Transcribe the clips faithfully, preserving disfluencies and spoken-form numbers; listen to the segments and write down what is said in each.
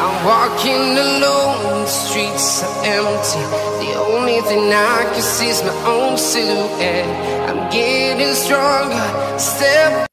I'm walking alone, the streets are empty. The only thing I can see is my own silhouette. I'm getting stronger, step.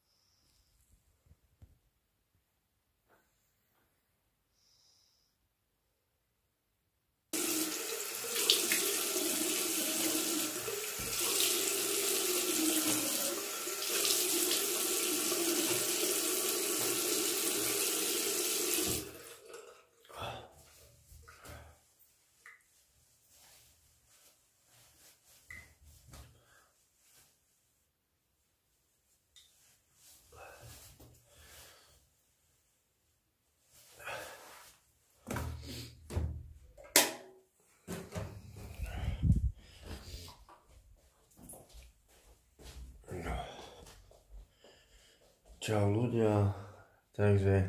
Čau ľudia, takže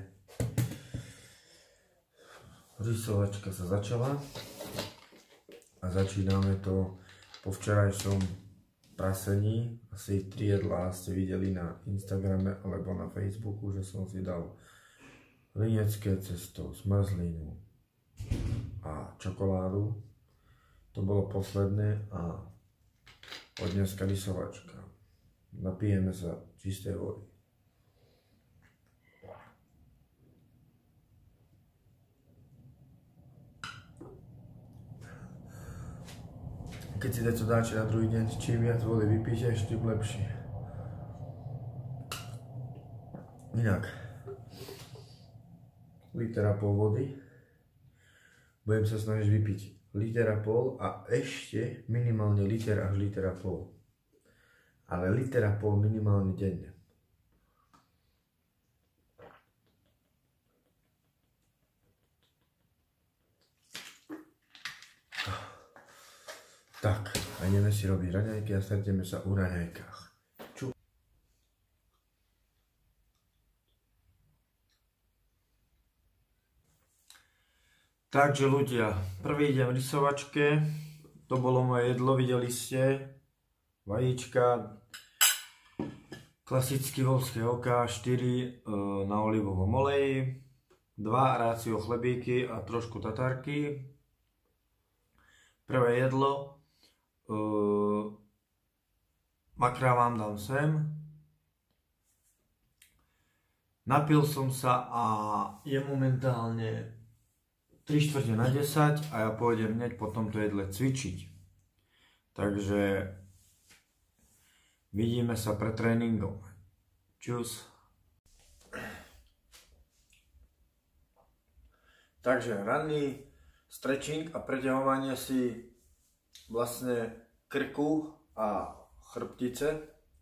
rysovačka sa začala a začíname to po včerajšom prasení. Asi tri jedlá ste videli na Instagrame alebo na Facebooku, že som si dal linecké cesto, zmrzlinu a čokoládu. To bolo posledné a od dneska rysovačka. Napijeme sa čistej vody. Keď si to dáte na druhý deň, čím viac vody vypíšeš, tým lepšie. Inak, liter a pol vody. Budem sa snažiť vypiť liter a pol a ešte minimálne liter až liter a pol. Ale liter a pol minimálne denne. Tak, a ideme si robiť raňajky a stretneme sa u raňajkách. Ču. Takže ľudia, prvý deň v rysovačke, to bolo moje jedlo, videli ste, vajíčka, klasicky volské oká, štyri e, na olivovom oleji, dva rácio chlebíky a trošku tatárky. Prvé jedlo. Uh, makra vám dám sem. Napil som sa a je momentálne tri štvrte na desať a ja pôjdem hneď po tomto jedle cvičiť. Takže vidíme sa pred tréningom. Čus. Takže ranný stretching a preťahovanie si vlastne krku a chrbtice.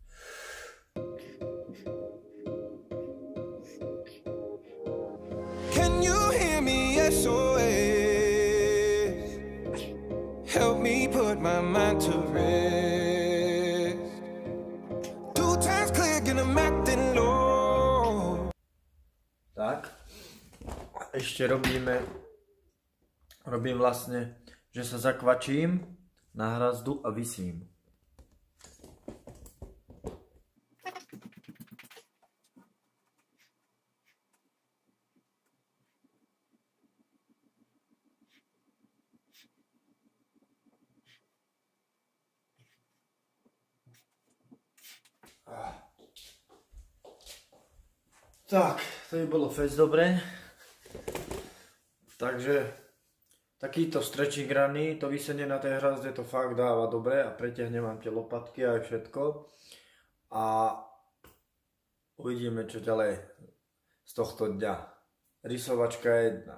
Can you hear me? S O S. Help me put my mind to rest. Two times click and I'm acting low. Tak. Ešte robíme robím vlastne, že sa zakvačím na hrazdu a visím. Tak, to by bolo fest dobre. Takže takýto stretching ranný, to visenie na tej hrazde to fakt dáva dobre a pretiahne vám tie lopatky aj všetko. A uvidíme čo ďalej z tohto dňa. Rysovačka jedna.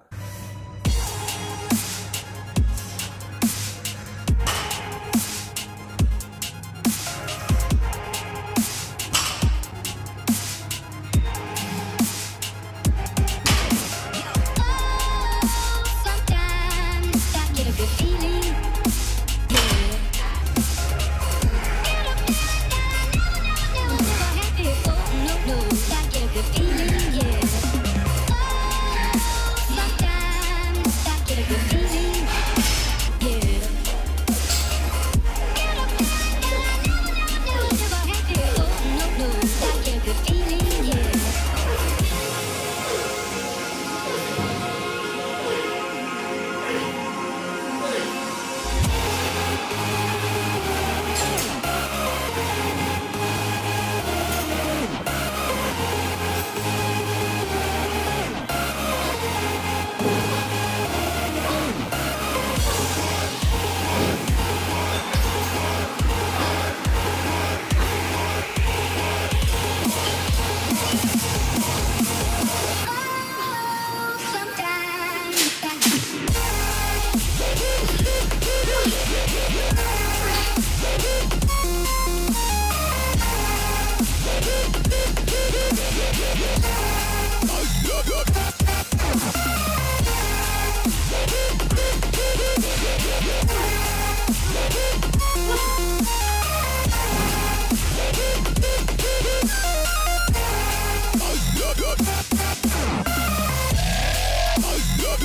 Sometimes I get a good feeling.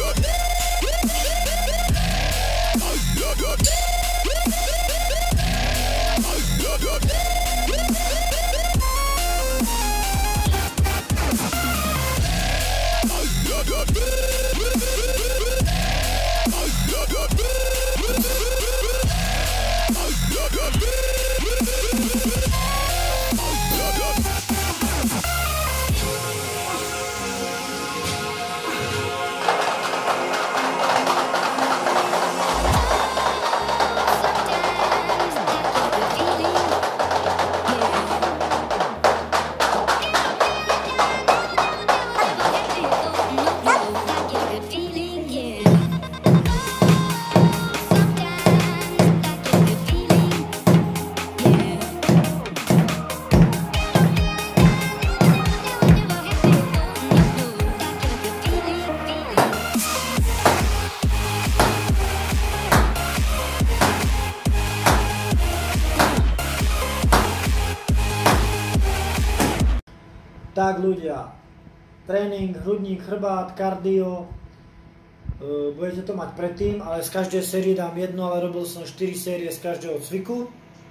Tak ľudia, tréning, hrudník, chrbát, kardio, e, budete to mať predtým, ale z každej série dám jednu, ale robil som štyri série z každého cviku.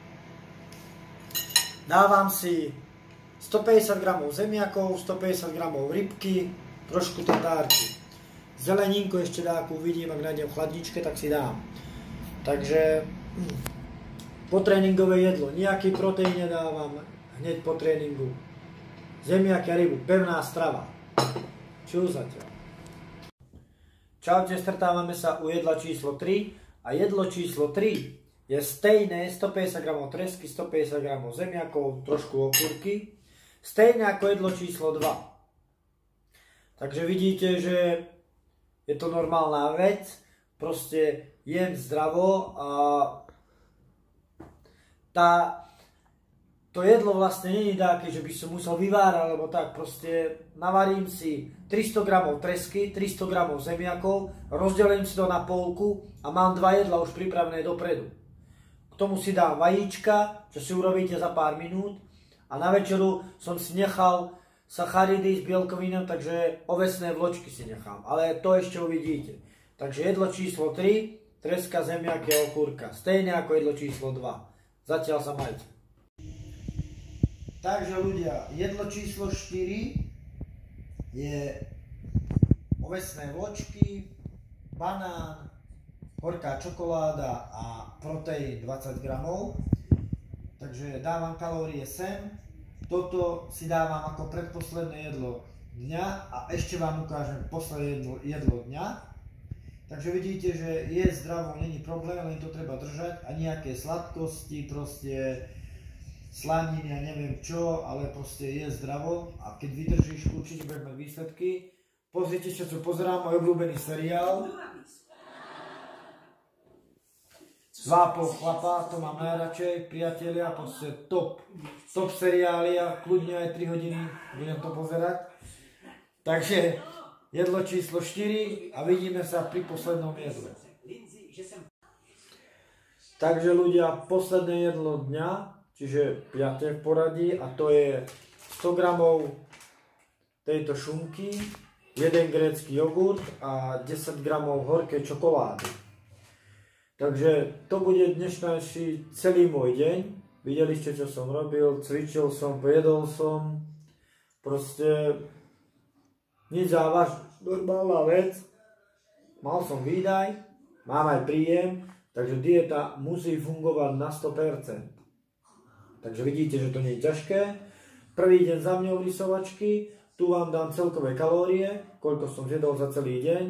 Dávam si stopäťdesiat gramov zemiakov, stopäťdesiat gramov rybky, trošku tetárky. Zeleninku ešte dáku uvidím, ak nájdem v chladničke, tak si dám. Takže hm, potréningové jedlo, nejaký proteín nedávam hneď po tréningu. Zemiaky a rybu, pevná strava. Čau zatiaľ. Čaute, stretávame sa u jedla číslo tri a jedlo číslo tri je stejné, stopäťdesiat gramov tresky, stopäťdesiat gramov zemiakov, trošku okurky, stejné ako jedlo číslo dva. Takže vidíte, že je to normálna vec, proste jem zdravo a tá to jedlo vlastne nie je také, že by som musel vyvárať, alebo tak, proste navarím si tristo gramov tresky, tristo gramov zemiakov, rozdelím si to na polku a mám dva jedla už pripravené dopredu. K tomu si dám vajíčka, čo si urobíte za pár minút a na večeru som si nechal sacharidy s bielkovinou, takže ovesné vločky si nechám, ale to ešte uvidíte. Takže jedlo číslo tri, treska, zemiaky a okurka, stejne ako jedlo číslo dva. Zatiaľ sa majte. Takže ľudia, jedlo číslo štyri je ovesné vločky, banán, horká čokoláda a proteín dvadsať gramov. Takže dávam kalórie sem. Toto si dávam ako predposledné jedlo dňa a ešte vám ukážem posledné jedlo, jedlo dňa. Takže vidíte, že je zdravo, není problém, len to treba držať a nejaké sladkosti, proste slaniny a neviem čo, ale proste je zdravo a keď vydržíš, určite budeš mať výsledky. Pozrite sa, čo pozerám, môj obľúbený seriál. Dva pol chlapa, to mám najradšej, priatelia, proste top, top seriály a kľudne aj tri hodiny budem to pozerať. Takže jedlo číslo štyri a vidíme sa pri poslednom jedle. Takže ľudia, posledné jedlo dňa, čiže piate v poradí a to je sto gramov tejto šunky, jeden grécky jogurt a desať gramov horkej čokolády. Takže to bude dnešný celý môj deň. Videli ste, čo som robil, cvičil som, pojedol som, proste nič závažné, normálna vec. Mal som výdaj, mám aj príjem, takže dieta musí fungovať na sto percent. Takže vidíte, že to nie je ťažké. Prvý deň za mňou rysovačky, tu vám dám celkové kalórie, koľko som zjedol za celý deň.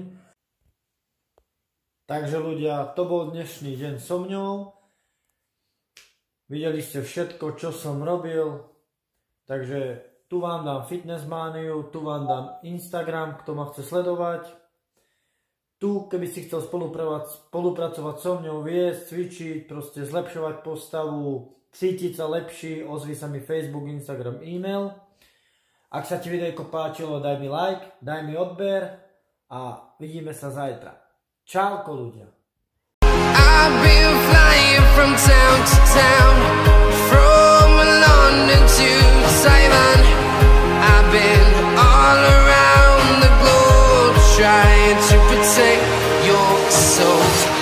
Takže ľudia, to bol dnešný deň so mňou. Videli ste všetko, čo som robil. Takže tu vám dám Fitness Maniu, tu vám dám Instagram, kto ma chce sledovať. Tu, keby si chcel spolupracovať, spolupracovať so mňou, viesť, cvičiť, proste zlepšovať postavu, cítiť sa lepší, ozvi sa mi Facebook, Instagram, e-mail. Ak sa ti videjko páčilo, daj mi like, daj mi odber a vidíme sa zajtra. Čauko ľudia. I've been flying from town to town, from London to Taiwan. I've been all around the globe trying to protect your soul.